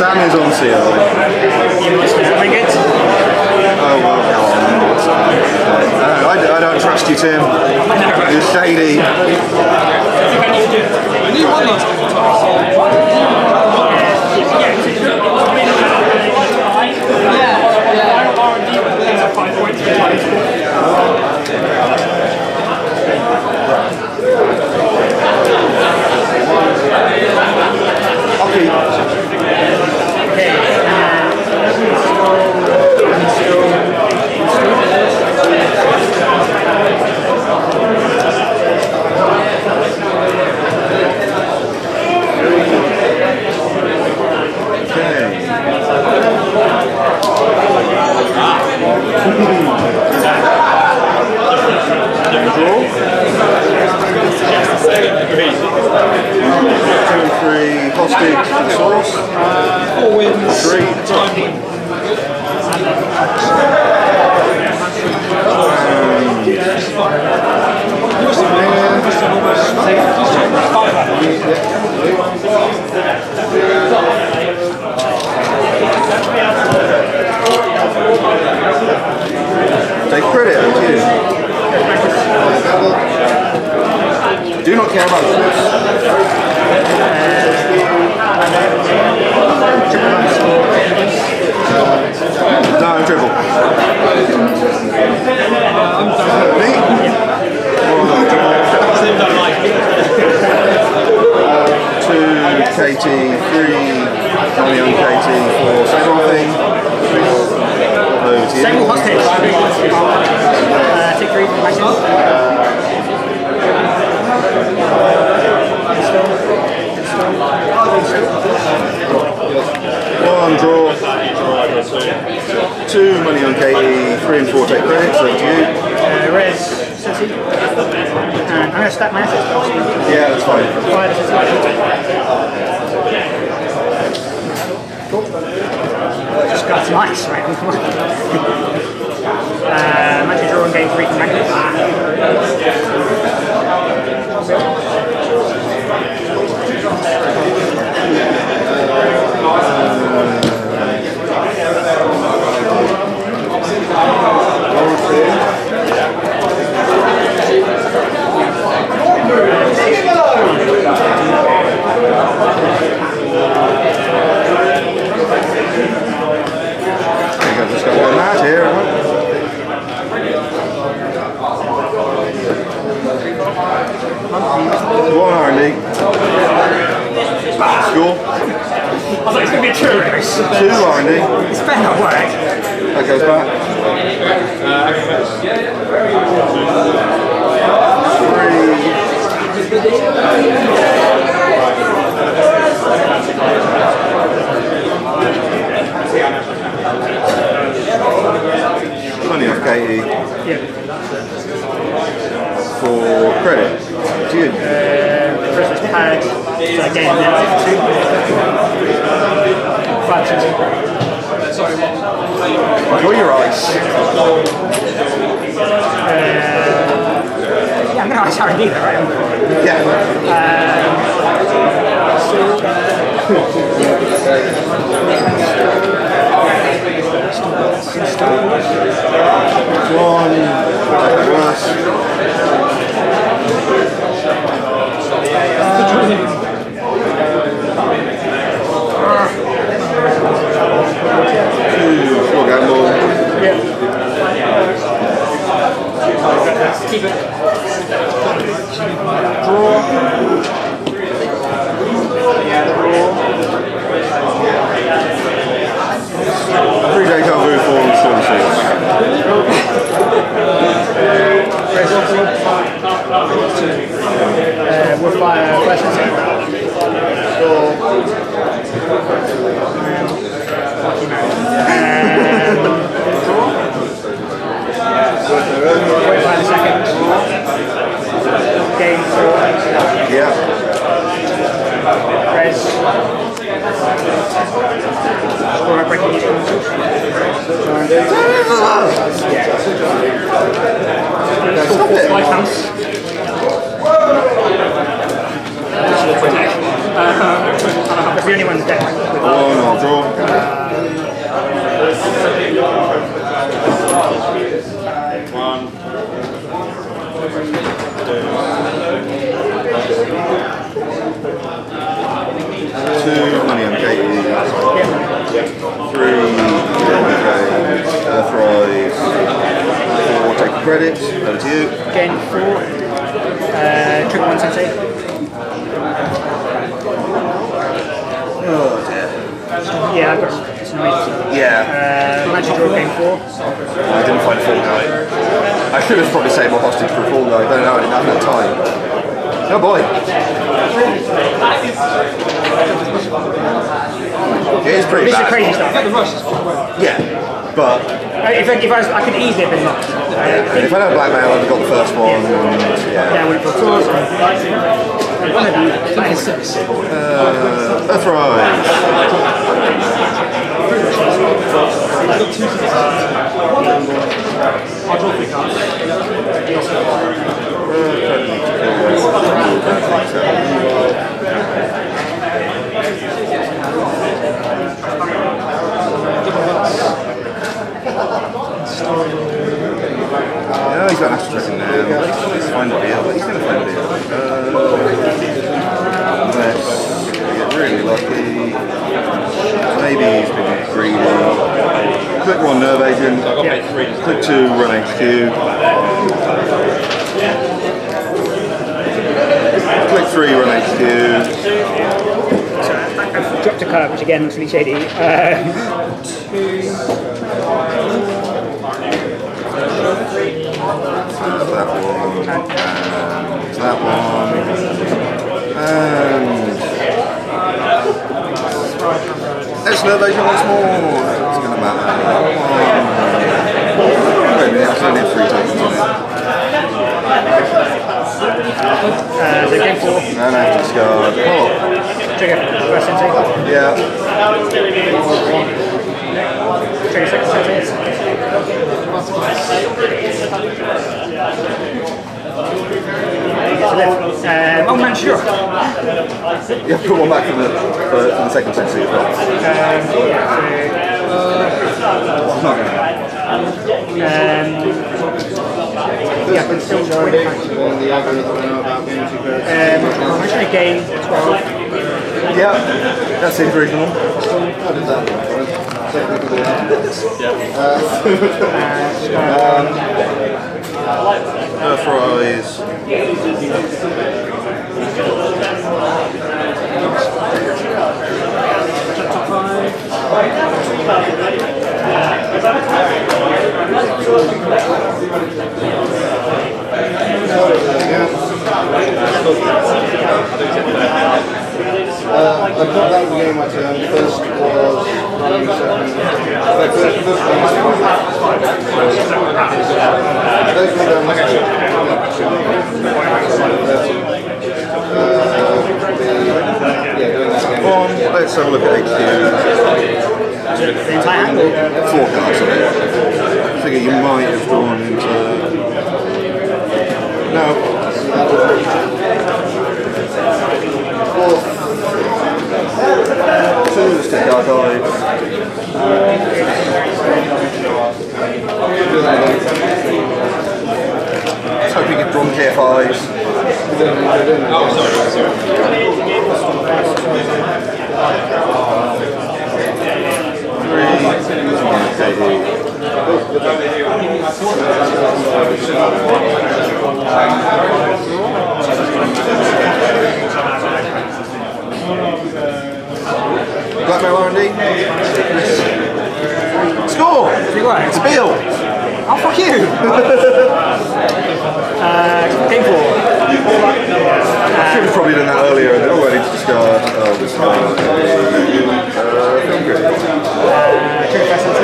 Sam is on seal. Oh well, come on. I don't trust you, Tim. You're shady. Take credit, don't you? Do not care about this. No, triple. Me? Two KT, three money on KT for second thing. Second hostage. Take 3 for action. One draw. 2 money on KE, 3 and 4 take credit, so to you. Res, City. I'm going to stack my assets. Yeah, that's fine. Cool. Just got some ice, right? Magic draw and game 3 from Magnus. Just got to go mad here, One R&D. Score. I thought it was going to be a true race. 2 R&D. It's better not work. That goes back. 3. 20 off KE. Yeah. For credit. Dude. Christmas pad. So again, now 2. 5 Enjoy your ice. Yeah, I'm going to ice R&D though, right? Yeah. One. Worse. Keep it. Draw. Three-day cover for Storm Seals. Woodfire questions. Wait 5 seconds. Game 4. Yeah. Res. Score breaking each one. Stop it. 5 pounds. That's the only one dead. One, I'll draw. Two money on Katie. Three Earthrise. Four take credits. Over to you. Again, 4. Trigger 1 sensei. Oh dear. Yeah, I've got it's annoying. Yeah. Magic draw game 4. I didn't find a Fall Guy. I should have probably saved more hostage for a Fall Guy. I don't know, I didn't have that time. Oh boy. It is pretty This bad. is crazy stuff. Yeah, but If I could easily have been locked. if I had blackmail, I'd have got the first one. And, Yeah, I yeah. would have got claws. One of you. That is 6. Earthrise. I'll draw 3 cards. Yeah, he's got an Astro Dragon now. He's fine with deal, but he's going to find a deal. Unless we get really lucky. Maybe he's been greedy. Click 1 Nerve Agent. Click 2 Run HQ. Click 3 Run HQ. I've dropped a card, which again looks really shady. That one, and that one, and let's Nerve Agent once more. It's going to matter. Wait a minute, I still need 3 tokens on it. So game 4. And I have to discard. Oh, Trigger first sensei. yeah. Trigger second sensei. Oh man, sure. You have to put one back for the second sensei as well. It's not going to happen. Yeah, but still going to I'm actually gain 12. Yeah, that seems reasonable. Earthrise. I got that game my turn. First was running second. Let's have a look at HQ. The entire hand? 4 cards of it. I figure you might have drawn into. No. 2 stick archives. Let's hope you get drawn KFIs. Blackmail R&D. Score! It's a Beal! Oh, fuck you! Game 4. I should have probably done that earlier and then already to discard. Discard. Film grid. Trigger first sensei.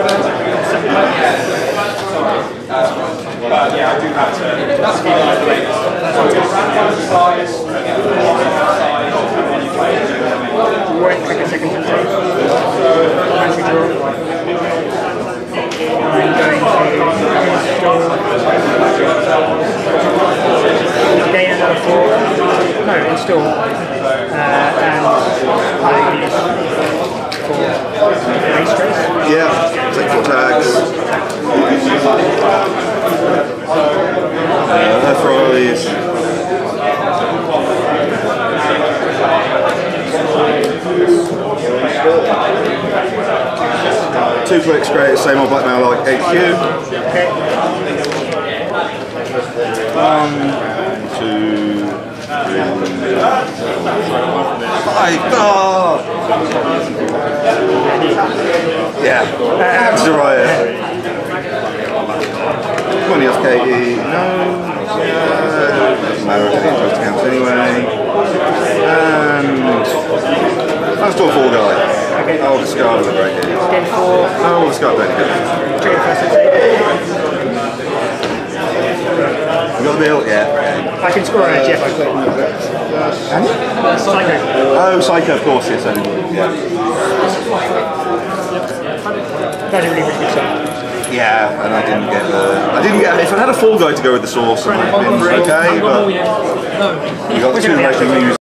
Yeah, I do have to. That's fine. Right, trigger second sensei. Fancy draw. I'm going to gain another 4. No, install. And I Yeah, take 4 tags. Earthrise. Two clicks, great, same old black mail like HQ. Okay. 1, 2, 3, 5. Oh! Yeah, that's right. 20 off Katie, no. Doesn't matter, I didn't supposed to count anyway. And let's do a 4 guy. Okay. I'll discard the break here. Game 4. No, I'll discard that again. Trade first. You got the bill? Yeah. I can score on a Jeff. Psycho. Oh, Psycho, of course, yes, I did. Yeah. That's a really good shot. Yeah, and I didn't get if I had a 4 guy to go with the source, it would have been okay, but you got 2 breaking news.